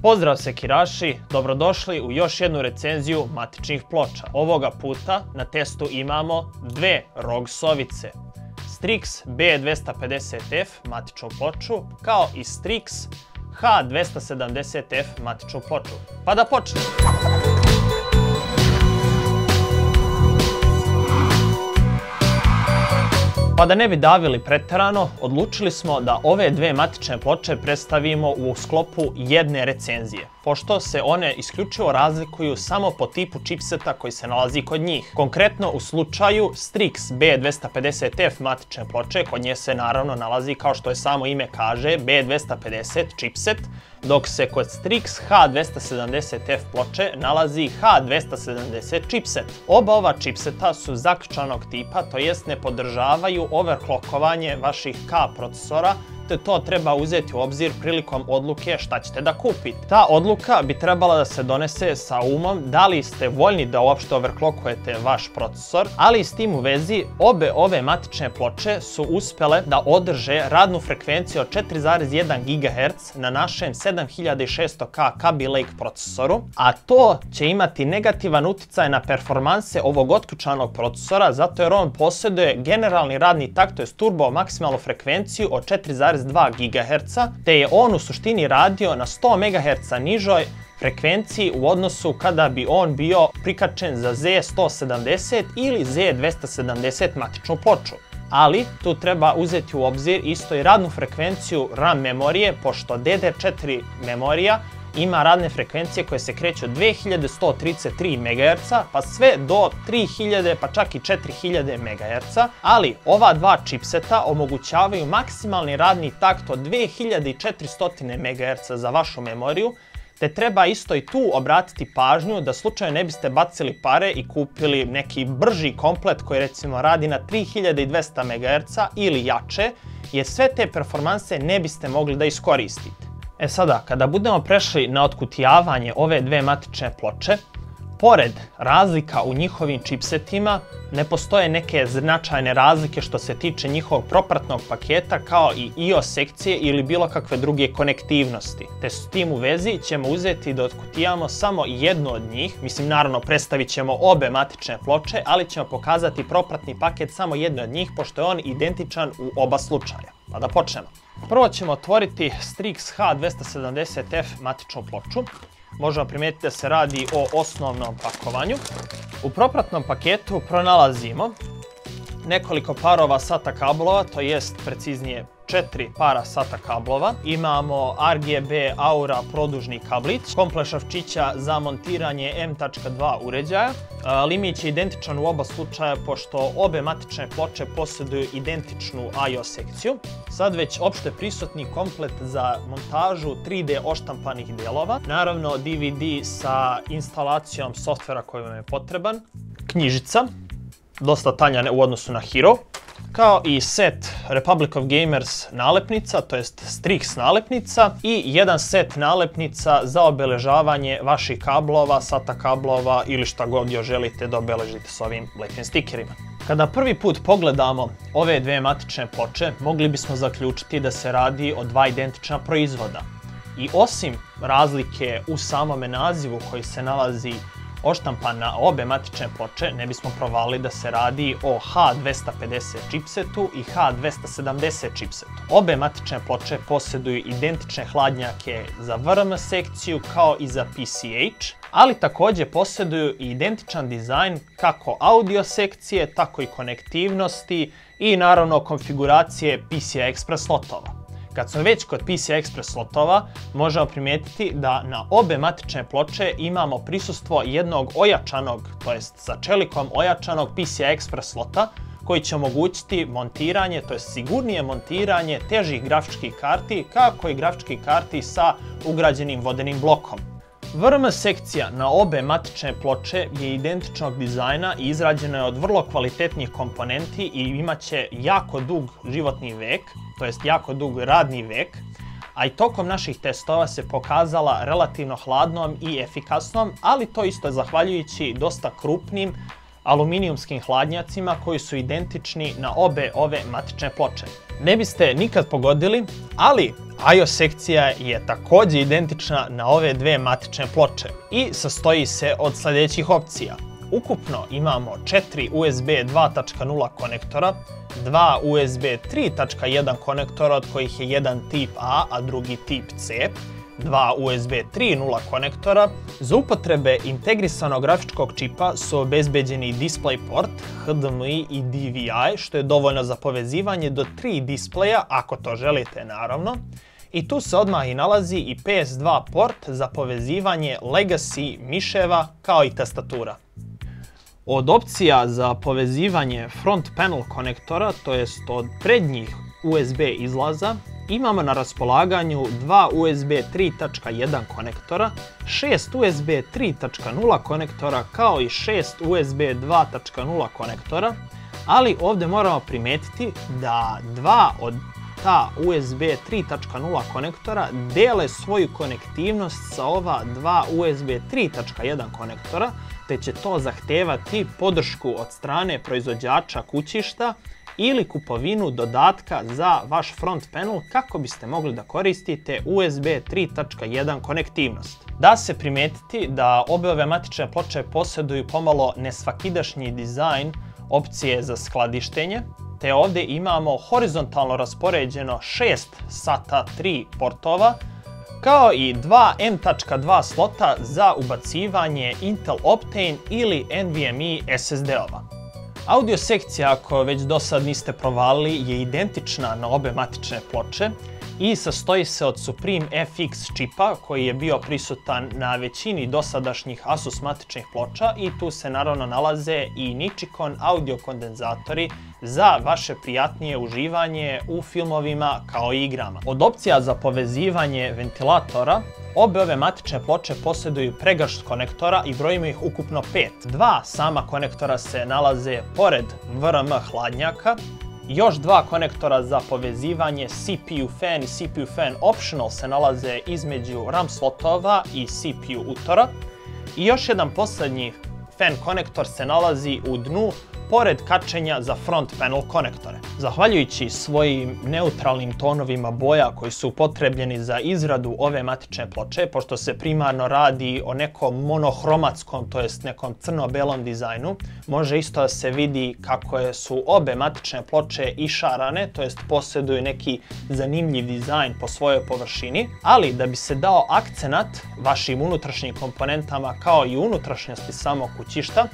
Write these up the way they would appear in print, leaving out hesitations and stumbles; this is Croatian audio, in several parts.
Pozdrav sekiraši, dobrodošli u još jednu recenziju matičnih ploča. Ovoga puta na testu imamo dve ROG sovice. Strix B250F matičnu ploču kao i Strix H270F matičnu ploču. Pa da počnemo! Pa da ne bi davili pretjerano, odlučili smo da ove dve matične ploče predstavimo u sklopu jedne recenzije, pošto se one isključivo razlikuju samo po tipu chipseta koji se nalazi kod njih. Konkretno u slučaju Strix B250F matične ploče, kod nje se naravno nalazi, kao što je samo ime kaže, B250 chipset, dok se kod Strix H270F ploče nalazi H270 chipset. Oba ova chipseta su zaključanog tipa, to jest ne podržavaju overclockovanje vaših K procesora, te to treba uzeti u obzir prilikom odluke šta ćete da kupite. Ta odluka bi trebala da se donese sa umom da li ste voljni da uopšte overclockujete vaš procesor, ali s tim u vezi obe ove matične ploče su uspjele da održe radnu frekvenciju od 4,1 GHz na našem 7600K Kaby Lake procesoru, a to će imati negativan utjecaj na performanse ovog otključanog procesora zato jer on posjeduje generalni radni takt, to je turbo maksimalnu frekvenciju od 4,2 GHz, te je on u suštini radio na 100 MHz nižoj frekvenciji u odnosu kada bi on bio prikačen za Z170 ili Z270 matičnu ploču. Ali tu treba uzeti u obzir isto i radnu frekvenciju RAM memorije, pošto DDR4 memorija ima radne frekvencije koje se kreću od 2133 MHz pa sve do 3000 pa čak i 4000 MHz, ali ova dva chipseta omogućavaju maksimalni radni takt od 2400 MHz za vašu memoriju, te treba isto i tu obratiti pažnju da slučajno ne biste bacili pare i kupili neki brži komplet koji recimo radi na 3200 MHz ili jače, jer sve te performanse ne biste mogli da iskoristite. E sada, kada budemo prešli na otkutijavanje ove dve matične ploče, pored razlika u njihovim chipsetima, ne postoje neke značajne razlike što se tiče njihovog propratnog paketa kao i IO sekcije ili bilo kakve druge konektivnosti. Te s tim u vezi ćemo uzeti da otkutijamo samo jednu od njih, mislim naravno predstavit ćemo obe matične ploče, ali ćemo pokazati propratni paket samo jedne od njih pošto je on identičan u oba slučaja. Pa da počnemo. Prvo ćemo otvoriti Strix H270F matičnu ploču. Možemo primijetiti da se radi o osnovnom pakovanju. U propratnom paketu pronalazimo nekoliko parova SATA kablova, to jest preciznije 4 para SATA kablova. Imamo RGB Aura produžni kablić, komplet šrafčića za montiranje M.2 uređaja. Limit je identičan u oba slučaja pošto obe matične ploče posjeduju identičnu IO sekciju. Sad već opšte prisutni komplet za montažu 3D oštampanih delova. Naravno DVD sa instalacijom softvera koji vam je potreban. Knjižica, dosta tanja u odnosu na Hero. Kao i set Republic of Gamers nalepnica, to jest Strix nalepnica i jedan set nalepnica za obeležavanje vaših kablova, SATA kablova ili šta god još želite da obeležite s ovim black stickerima. Kada prvi put pogledamo ove dve matične ploče, mogli bismo zaključiti da se radi o dva identična proizvoda. I osim razlike u samome nazivu koji se nalazi oštampan na obe matične ploče, ne bismo provalili da se radi o H250 chipsetu i H270 chipsetu. Obe matične ploče posjeduju identične hladnjake za VRM sekciju kao i za PCH, ali također posjeduju i identičan dizajn kako audio sekcije, tako i konektivnosti i naravno konfiguracije PCI Express slotova. Kad smo već kod PCI Express slotova, možemo primijetiti da na obe matične ploče imamo prisustvo jednog ojačanog, to jest sa čelikom ojačanog PCI Express slota, koji će omogućiti montiranje, to jest sigurnije montiranje težih grafičkih karti, kako i grafičkih karti sa ugrađenim vodenim blokom. VRM sekcija na obe matične ploče je identičnog dizajna i izrađena je od vrlo kvalitetnih komponenti i imat će jako dug životni vek, to jest jako dug radni vek, a i tokom naših testova se pokazala relativno hladnom i efikasnom, ali to isto zahvaljujući dosta krupnim aluminijumskim hladnjacima koji su identični na obe ove matične ploče. Ne biste nikad pogodili, ali I/O sekcija je također identična na ove dve matične ploče i sastoji se od sljedećih opcija. Ukupno imamo 4 USB 2.0 konektora, 2 USB 3.1 konektora od kojih je jedan tip A, a drugi tip C, 2 USB 3.0 konektora. Za upotrebe integrisanog grafičkog čipa su obezbeđeni DisplayPort, HDMI i DVI, što je dovoljno za povezivanje do 3 displeja, ako to želite naravno. I tu se odmah i nalazi i PS2 port za povezivanje Legacy miševa kao i tastatura. Od opcija za povezivanje front panel konektora, to jest od prednjih USB izlaza, imamo na raspolaganju 2 USB 3.1 konektora, 6 USB 3.0 konektora kao i 6 USB 2.0 konektora, ali ovdje moramo primijetiti da dva od ta USB 3.0 konektora dele svoju konektivnost sa ova dva USB 3.1 konektora, te će to zahtijevati podršku od strane proizvođača kućišta ili kupovinu dodatka za vaš front panel kako biste mogli da koristite USB 3.1 konektivnost. Da se primijetiti da obe ove matične ploče posjeduju pomalo nesvakidašnji dizajn opcije za skladištenje, te ovdje imamo horizontalno raspoređeno 6 SATA 3 portova, kao i 2 M.2 slota za ubacivanje Intel Optane ili NVMe SSD-ova. Audio sekcija, ako već do sad niste provalili, je identična na obe matične ploče i sastoji se od Supreme FX čipa koji je bio prisutan na većini dosadašnjih Asus matičnih ploča i tu se naravno nalaze i Nichicon audio kondenzatori za vaše prijatnije uživanje u filmovima kao i igrama. Od opcija za povezivanje ventilatora, obe ove matične ploče posjeduju pregršt konektora i brojimo ih ukupno 5. Dva sama konektora se nalaze pored VRM hladnjaka, još dva konektora za povezivanje CPU fan i CPU fan optional se nalaze između RAM slotova i CPU utora i još jedan posljednji fan konektor se nalazi u dnu pored kačenja za front panel konektore. Zahvaljujući svojim neutralnim tonovima boja koji su upotrebljeni za izradu ove matične ploče, pošto se primarno radi o nekom monohromatskom, to jest nekom crno-belom dizajnu, može isto da se vidi kako su obe matične ploče išarane, to jest posjeduju neki zanimljiv dizajn po svojoj površini, ali da bi se dao akcenat vašim unutrašnjim komponentama kao i unutrašnjosti samog kućišta,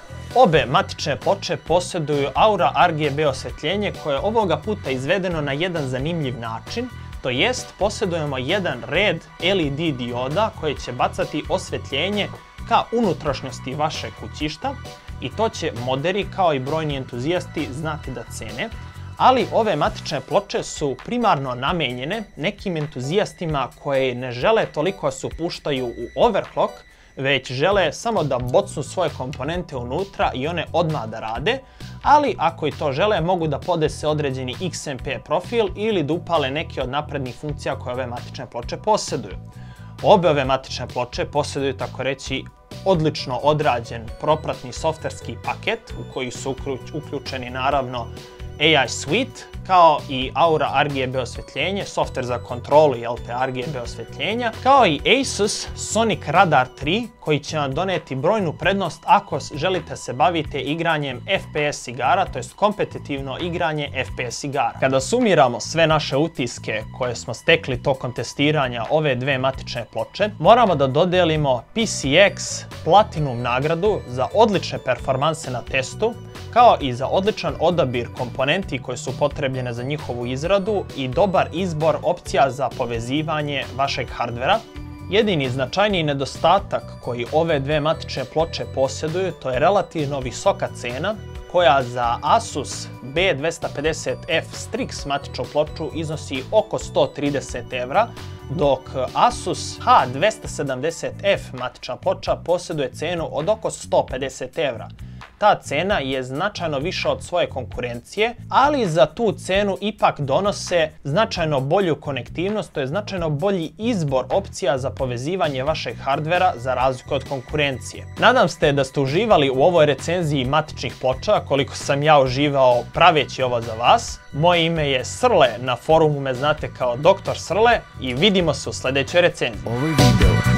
obe matične ploče posjeduju Aura RGB osvjetljenje koje je ovoga puta izvedeno na jedan zanimljiv način, to jest posjedujemo jedan red LED dioda koji će bacati osvjetljenje ka unutrašnjosti vašeg kućišta i to će moderi kao i brojni entuzijasti znati da cene, ali ove matične ploče su primarno namijenjene nekim entuzijastima koji ne žele toliko se upuštaju u overclock, već žele samo da bocnu svoje komponente unutra i one odmah da rade, ali ako i to žele mogu da podese određeni XMP profil ili da upale neke od naprednih funkcija koje ove matične ploče posjeduju. Obe ove matične ploče posjeduju tako reći odlično odrađen propratni softverski paket u koji su uključeni naravno AI Suite kao i Aura RGB osvjetljenje, softver za kontrolu RGB osvjetljenja, kao i Asus Sonic Radar 3 koji će vam doneti brojnu prednost ako želite se bavite igranjem FPS igara, to jest kompetitivno igranje FPS igara. Kada sumiramo sve naše utiske koje smo stekli tokom testiranja ove dve matične ploče, moramo da dodelimo PCX Platinum nagradu za odlične performanse na testu, kao i za odličan odabir komponenti koje su potrebljene za njihovu izradu i dobar izbor opcija za povezivanje vašeg hardvera. Jedini značajniji nedostatak koji ove dve matične ploče posjeduju to je relativno visoka cena koja za Asus B250F Strix matičnu ploču iznosi oko 130 €, dok Asus H270F matična ploča posjeduje cenu od oko 150 €. ta cena je značajno viša od svoje konkurencije, ali za tu cenu ipak donose značajno bolju konektivnost, to je značajno bolji izbor opcija za povezivanje vašeg hardvera za razliku od konkurencije. Nadam se da ste uživali u ovoj recenziji matičnih ploča, koliko sam ja uživao praveći ovo za vas. Moje ime je Srle, na forumu me znate kao Dr. Srle i vidimo se u sljedećoj recenziji.